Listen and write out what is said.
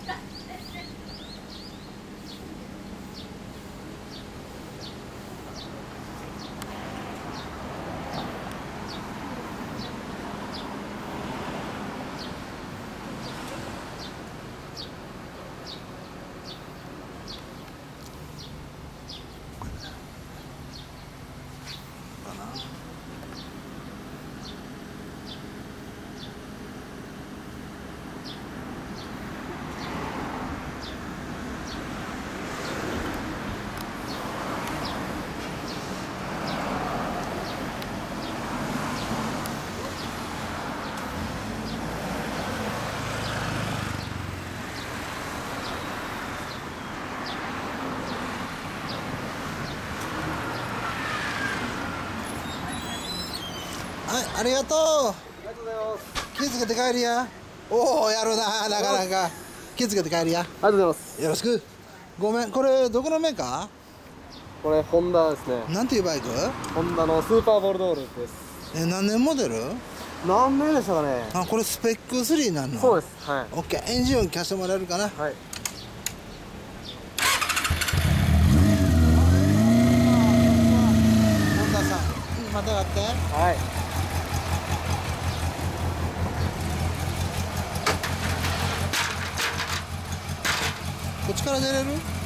はい、ありがとう。 ありがとうございます。 気付けて帰りや。おお、やるな、なかなか。気付けて帰りや。 ありがとうございます。 よろしく。ごめん、これどこのメーカこれホンダですね。 ー？なんていうバイク？ ホンダのスーパーボルドールです。 何年モデル？ 何年でしたかね。 あ、これスペック3になるの？ そうです。はい。 オッケー、エンジン音聞かせてもらえるかな。 はい。 本田さん、またがって。 はい。 こっちから出れる？